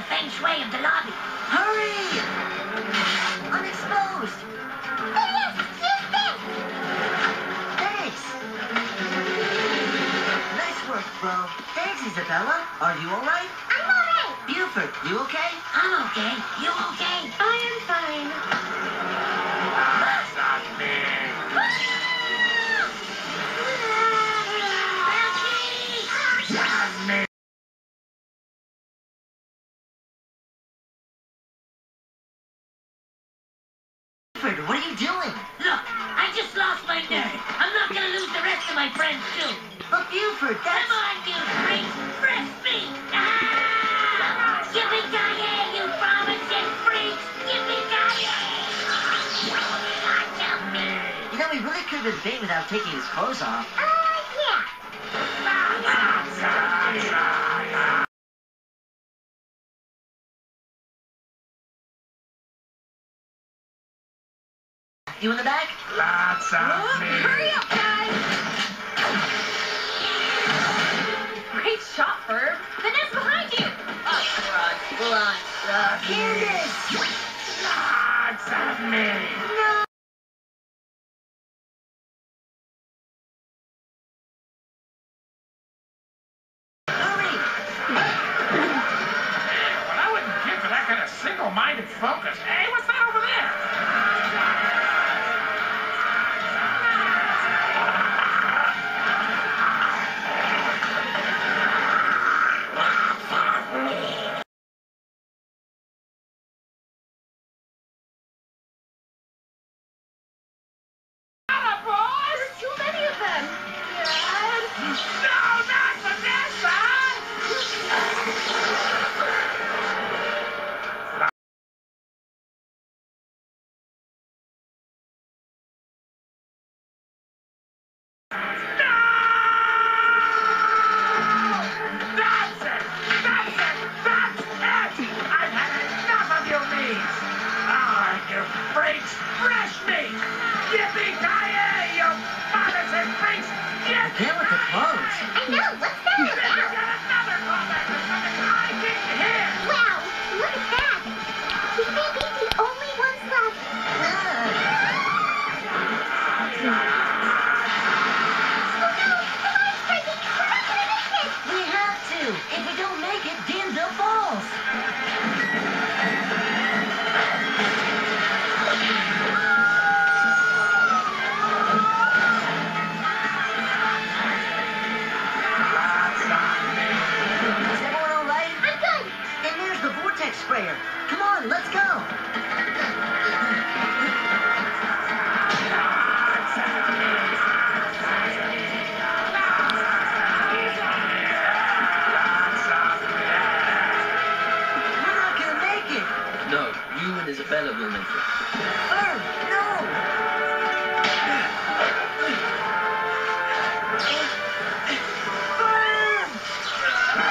feng shui of the lobby. Hurry! I'm exposed. Phineas, use this! Thanks. Nice work, bro. Thanks, Isabella. Are you all right? I'm all right. Buford, you okay? I'm okay. You okay? I am fine. That's not me. That's me. Buford, what are you doing? Look, I just lost my nerve. I'm not gonna lose the rest of my friends, too. But Buford, Come that's... on, you freaks. Press me. Ah! Yippee-ki-yay, you pharmasys freaks. Yippee-ki-yay. Help me. You know, we really could have been bait without taking his clothes off. Yeah. You in the back? Lots of me. Hurry up, guys! Great shot, Ferb. Phineas, behind you! Oh, hold on. Candace! Lots of me. No! Hurry! Well, I wouldn't give for that kind of single-minded focus. Hey, what's that over there? There's too many of them. Dad? No, not Vanessa! That's it! That's it! That's it! I've had enough of you meats! Ah, you freaks! Fresh meat! Yippee-ki-yay, you pharmasys freaks! Again with the clothes. I know. What's that You got about? another callback to something I didn't hear! Wow, look at that. We may be the only ones left. Oh no, the line's breaking. We're not gonna make it. We have to. If we don't make it, Danville falls. Is everyone all right? I'm good. And there's the vortex sprayer. Come on, let's go. We're not gonna make it. No, you and Isabella will make it. Ferb, no. Ferb!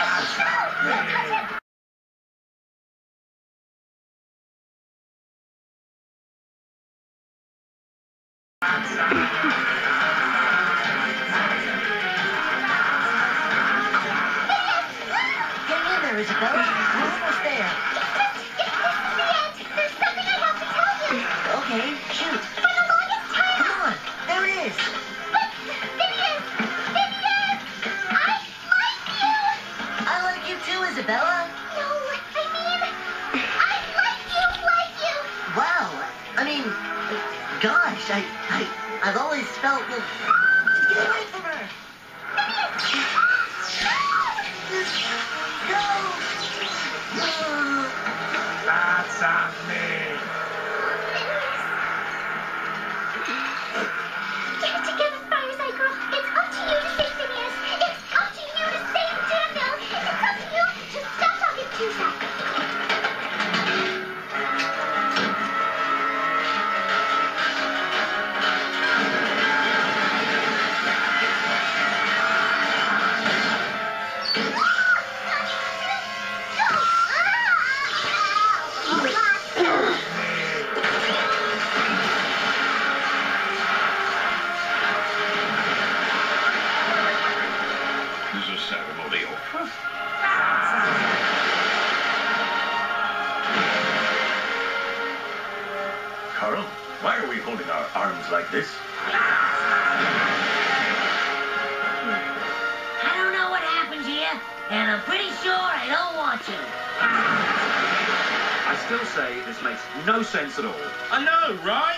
Hang in there, Isabella. We're almost there. There's something I have to tell you. Okay, shoot. For the longest time. Come on. There it is. But, Phineas, I like you. I like you too, Isabella. No, I mean, I like you. Wow. I mean, gosh, I've always felt that... Get away from her. Go. Lots of me. Get it together, Fireside Girl. It's up to you to save Phineas. It's up to you to save Danville. It's up to you to stop talking to yourself. Is a ceremonial. Carl, why are we holding our arms like this? I don't know what happened to you, and I'm pretty sure I don't want to. I still say this makes no sense at all. I know, right?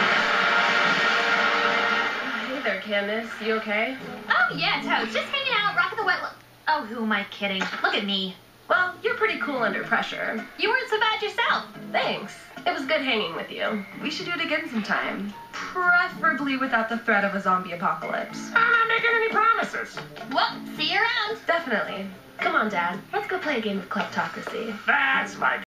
Hey there, Candace. You okay? Oh, yeah, Toad. Just hanging out, rocking the wet... Oh, who am I kidding? Look at me. Well, you're pretty cool under pressure. You weren't so bad yourself. Thanks. It was good hanging with you. We should do it again sometime. Preferably without the threat of a zombie apocalypse. I'm not making any promises. Well, see you around. Definitely. Come on, Dad. Let's go play a game of kleptocracy. That's my